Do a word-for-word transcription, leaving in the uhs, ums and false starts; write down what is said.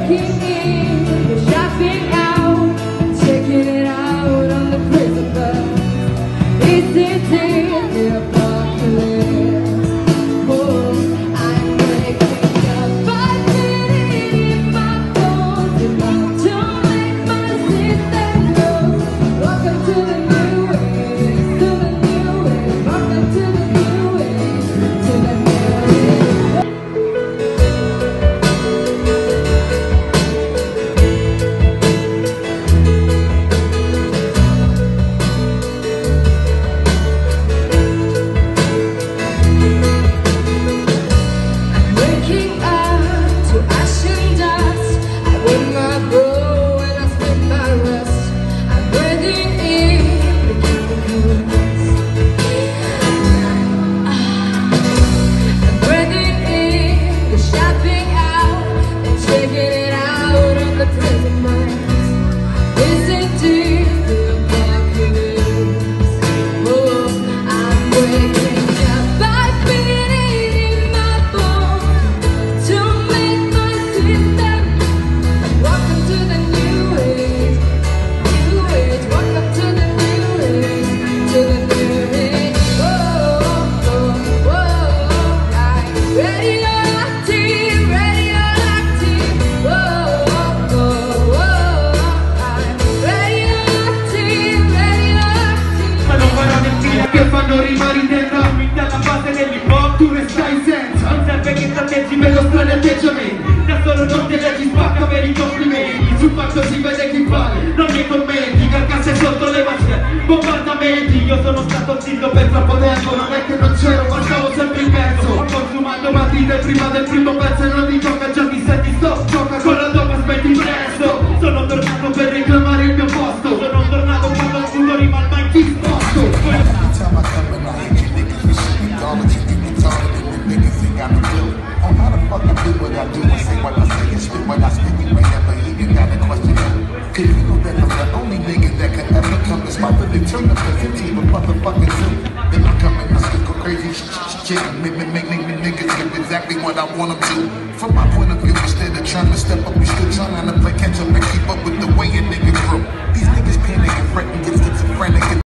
breaking in, you're shopping out, checking it out on the prison bus. Is it the apocalypse? Oh, I'm waking up, five minutes in my bones, about to make my system go. Welcome to the new age, to the new age, welcome to the new age, to the new age. Fanno rimari della vita alla base dell'hip hop, tu ne stai senza. Non serve che t'atteggi per lo strani atteggiamenti, da solo non te leggi spacca per i complimenti. Sul faccio si vede chi vale, non nei commenti, carcasse sotto le macchine, bombardamenti. Io sono stato zitto per troppo tempo, non è che non c'ero, guardavo sempre il pezzo. Ho consumato matite prima del primo pezzo e non ti gioca, già ti senti stop, gioca con la dopa, aspetti presto. Sono tornato per reclamare il mio posto, sono tornato quando il culo rimane mai disposto. What I do and say what I say and spit what I spit. You may never hear, you gotta question it. Cause you know that I'm the only nigga that could ever come to spot the turn up the fifteen of motherfucking zoo. Then I come and I still go crazy shit and make me make me niggas do exactly what I want them to. From my point of view, instead of trying to step up, you still trying to play catch up and keep up with the way a nigga grow. These niggas panic and fret and get schizophrenic.